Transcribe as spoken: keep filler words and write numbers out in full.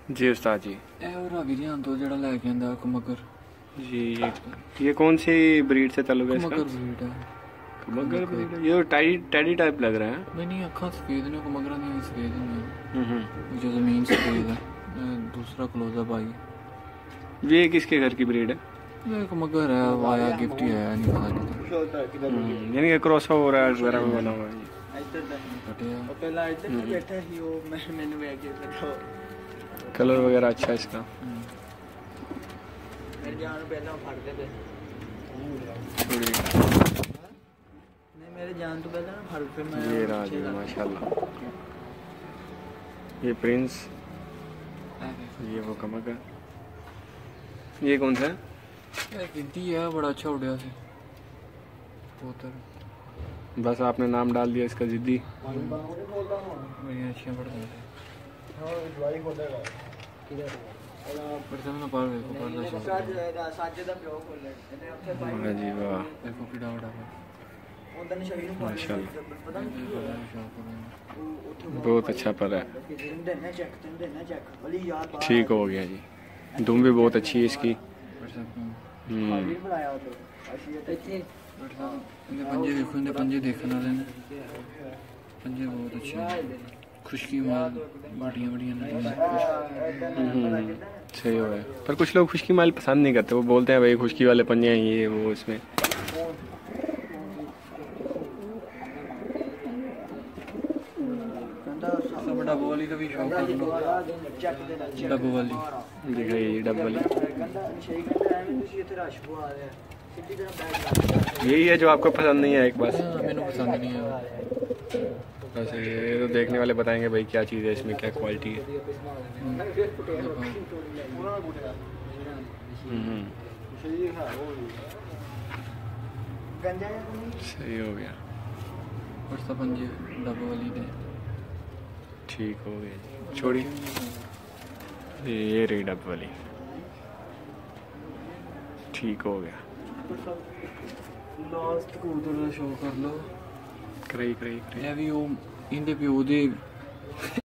जी उस्ताद जी। तो जड़ा लेके आंदा कमगर जी ये ये कौन सी ब्रीड से ताल्लुक है इसका? कमगर ब्रीड है। कमगर ब्रीड है। ये टैडी टैडी टाइप लग रहा है। नहीं नहीं अखा सफेद ने कमगरा नहीं सफेद नहीं हम्म हम्म। जो जमीन सफेद है। दूसरा क्लोजअप आई। ये किसके घर की ब्रीड है? ये कमगर है आया गिफ्ट ही आया नहीं पता नहीं यानी कि क्रॉस हो रहा है वगैरह में बना हुआ है। कलर वगैरह अच्छा है इसका। ये रहा जी माशाल्लाह। ये प्रिंस, ये वो कमगर। ये कौन सा है? गिनती है बड़ा अच्छा उड़िया से कबूतर। बस आपने नाम डाल दिया इसका जिद्दी। मेरी अच्छी पड़ गई जी वाह माशाल्लाह बहुत अच्छा पर है। ठीक हो गया जी। दुम भी बहुत अच्छी है इसकी। पंजे देखो इन्हें पंजे देखने वाले ने पंजे बहुत अच्छे हैं। खुशकी माल बढ़िया बढ़िया सही हो गया। पर कुछ लोग खुशकी माल पसंद नहीं करते। वो बोलते हैं भाई खुशकी वाले पंजे हैं ये वो इसमें। डब्बू वाली का भी शौक है। डब्बू वाली दिखाइए डब्बू वाली यही है जो आपको पसंद नहीं है। एक बार मैंने पसंद नहीं है वैसे ये तो देखने वाले बताएंगे भाई क्या चीज़ है इसमें क्या क्वालिटी है। सही हो गया। पंजे डब्बू वाली दे ठीक हो गया छोड़ी। ये रही डब्बू वाली ठीक हो गया। लास्ट कबूतर का शो कर लो। कराई कराई कराई। भी वो इंदे प्यो दे